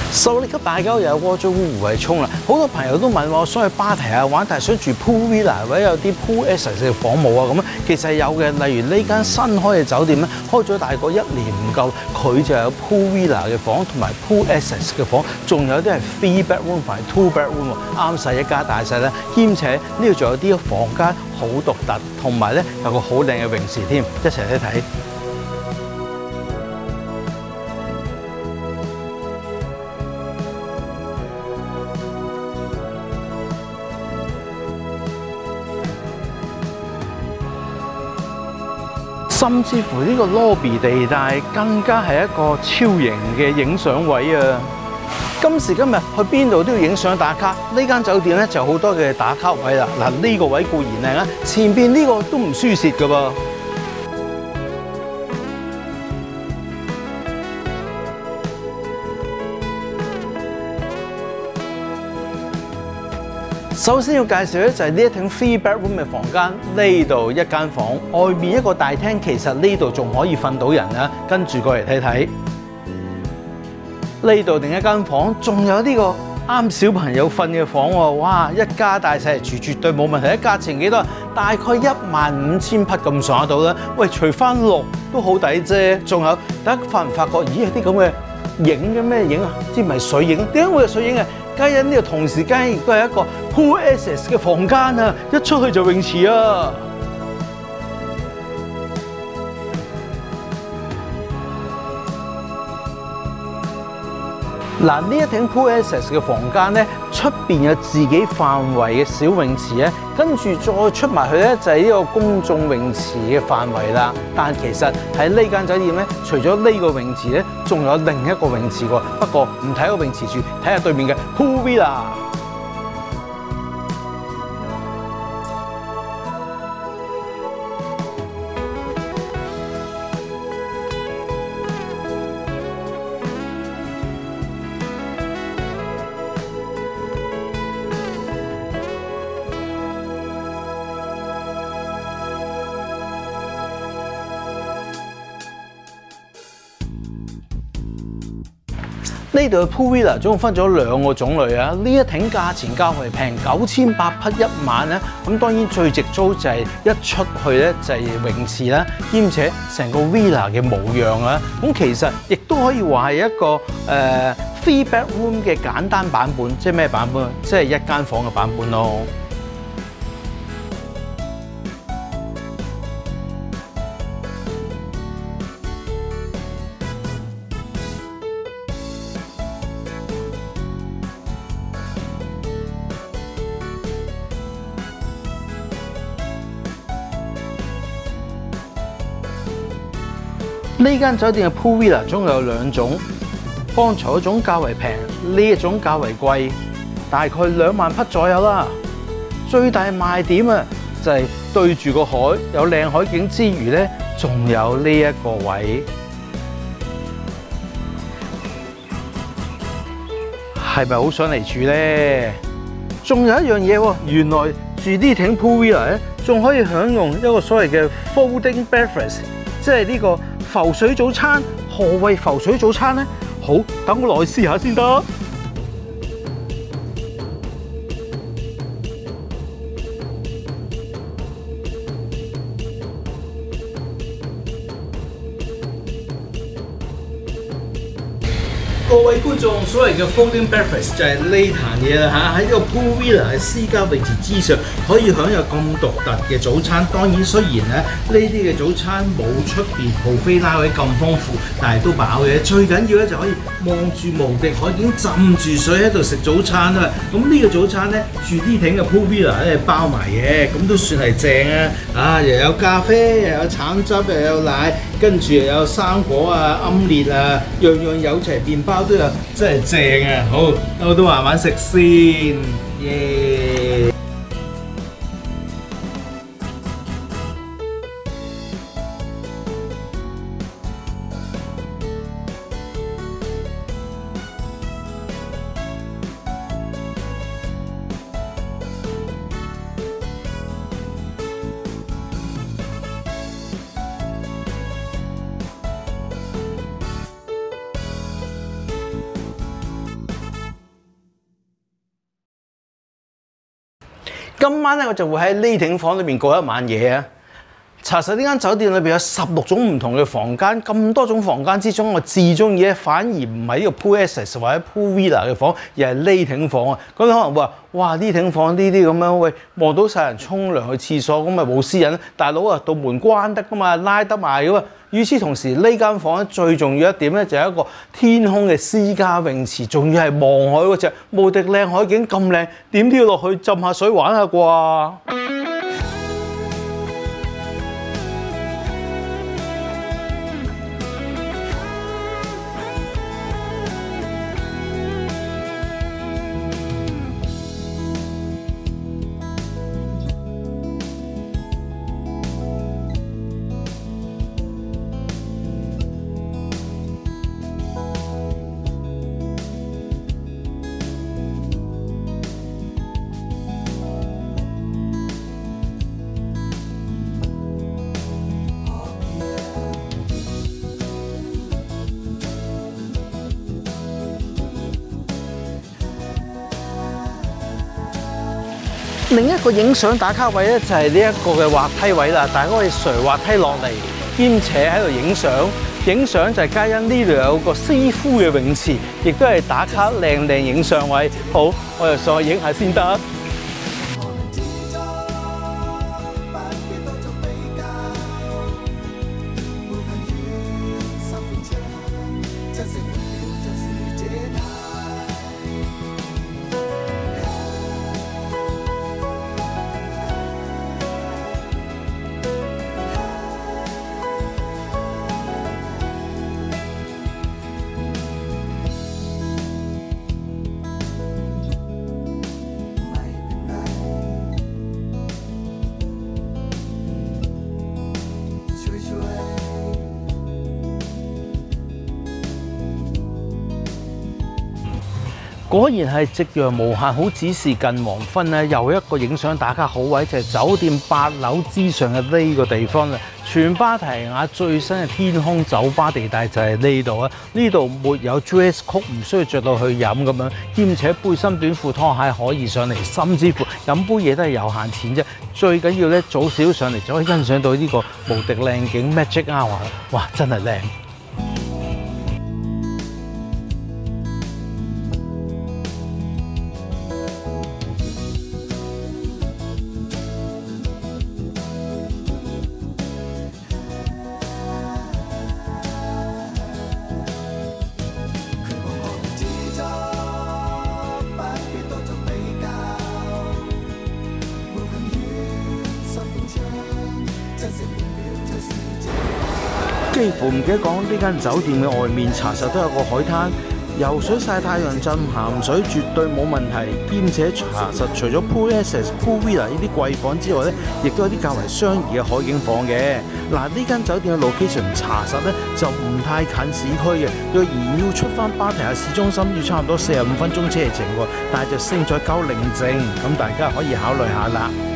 受力級大郊又有窩租湖圍涌啦，好多朋友都問我想去芭堤啊玩，但係想住 pool villa 或者有啲 pool access 嘅房冇啊咁啊，其實有嘅，例如呢間新開嘅酒店咧，開咗大概1年唔夠，佢就有 pool villa 嘅房同埋 pool access 嘅房，仲有啲係 3 bedroom 同埋2 bedroom 啱晒一家大細啦，兼且呢度仲有啲房間好獨特，同埋咧有個好靚嘅泳池添，一齊去睇。甚至乎呢個 lobby 地帶更加係一個超型嘅影相位啊！今時今日去邊度都要影相打卡，呢間酒店咧就好多嘅打卡位啦。嗱，呢個位固然靚啦，前邊呢個都唔輸蝕噶噃。首先要介紹咧就係呢一棟 3 bedroom 嘅房間，呢度一間房，外面一個大廳，其實呢度仲可以瞓到人啊！跟住過嚟睇睇，呢度另一間房，仲有呢個啱小朋友瞓嘅房喎！哇，一家大細住絕對冇問題。價錢幾多？大概15000匹咁上下到啦。喂，除翻6都好抵啫。仲有大家發唔發覺？咦，有啲咁嘅影嘅咩影啊？知唔係水影？點解會有水影嘅？皆因呢度同時間亦都係一個 pool access 嘅房間啊！一出去就泳池啊！嗱，呢一頂 pool access 嘅房間咧，出邊有自己範圍嘅小泳池咧，跟住再出埋去咧就係呢個公眾泳池嘅範圍啦。但其實喺呢間酒店咧，除咗呢個泳池咧，仲有另一個泳池喎。不過唔睇個泳池住，睇下對面嘅 pool villa。呢度嘅 pool villa 總共分咗2個種類啊！呢一挺價錢較為平，9800匹1晚咧。咁當然最直租就係一出去咧就係泳池啦，兼且成個 villa 嘅模樣啊。咁其實亦都可以話係一個3 bedroom 嘅簡單版本，即係咩版本？即係一間房嘅版本咯。呢間酒店嘅 pool villa 總共有2種，剛才嗰種較為平，呢一種較為貴，大概2萬匹左右啦。最大賣點啊，就係對住個海，有靚海景之餘咧，仲有呢一個位，係咪好想嚟住咧？仲有一樣嘢喎，原來住呢挺 pool villa 咧，仲可以享用一個所謂嘅 folding breakfast， 即係呢個浮水早餐。何謂浮水早餐呢？好，等我來試下先得。各位觀眾，所謂嘅 folding breakfast 就係呢壇嘢啦嚇，喺呢個 pool villa 嘅私家泳池之上，可以享有咁獨特嘅早餐。當然雖然咧呢啲嘅早餐冇出邊 buffet 拉位咁豐富，但係都飽嘅。最緊要咧就可以望住無敵海景，浸住水喺度食早餐啊！咁呢個早餐咧住呢挺嘅 pool villa 咧包埋嘅，咁都算係正啊！啊，又有咖啡，又有橙汁，又有奶，跟住又有生果啊、奄列啊，樣樣有齊，麵包都有，真係正啊！好，我都慢慢食先，耶！ 今晚咧我就會喺呢挺房裏面過一晚夜啊！查實呢間酒店裏邊有16種唔同嘅房間，咁多種房間之中，我至中意咧反而唔係呢個 Pool Access 或者 Pool Villa 嘅房，而係呢挺房啊！咁你可能會話：哇，呢挺房呢啲咁樣，喂，望到晒人沖涼去廁所，咁咪冇私隱？大佬啊，道門關得噶嘛，拉得埋噶嘛。與此同時，呢間房咧最重要一點咧就係一個天空嘅私家泳池，仲要係望海嗰隻無敵靚海景咁靚，點都要落去浸下水玩下啩？另一個影相打卡位咧就係呢一個嘅滑梯位啦，大家可以垂滑梯落嚟，兼且喺度影相。影相就係皆因呢度有個師傅嘅泳池，亦都係打卡靚影相位。好，我又上去影下先得。果然係夕陽無限好，只是近黃昏咧。又一個影相打卡好位就係酒店8樓之上嘅呢個地方啦。全芭提雅最新嘅天空酒吧地帶就係呢度啊！呢度沒有 dress code，唔需要着到去飲咁樣，兼且背心短褲拖鞋可以上嚟，甚至乎飲杯嘢都係有限錢啫。最緊要咧早少上嚟就可以欣賞到呢個無敵靚景 Magic Hour， 哇！真係靚。幾乎唔記得講，呢間酒店嘅外面查實都有個海灘，游水曬太陽浸鹹水絕對冇問題。兼且查實除咗 Pool Access、Pool Villa 呢啲貴房之外咧，亦都有啲較為相宜嘅海景房嘅。嗱，呢間酒店嘅 location 查實咧就唔太近市區嘅，若然要出翻芭提雅市中心要差唔多45分鐘車程喎，但係就勝在夠寧靜，咁大家可以考慮下啦。